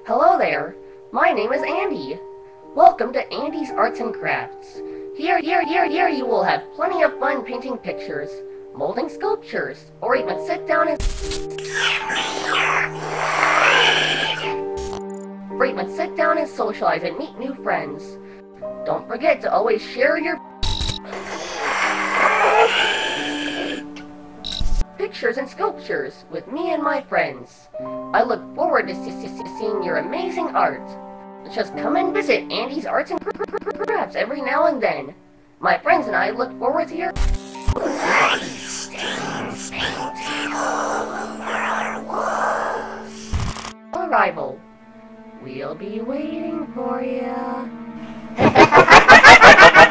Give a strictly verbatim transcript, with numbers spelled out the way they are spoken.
Hello there, my name is Andy. Welcome to Andy's Arts and Crafts. Here, here, here, here you will have plenty of fun painting pictures, molding sculptures, or even sit down and or even sit down and socialize and meet new friends. Don't forget to always share your pictures and sculptures with me and my friends. I look forward to seeing your amazing art. Just come and visit Andy's Arts and Crafts every now and then. My friends and I look forward to your arrival. We'll be waiting for you.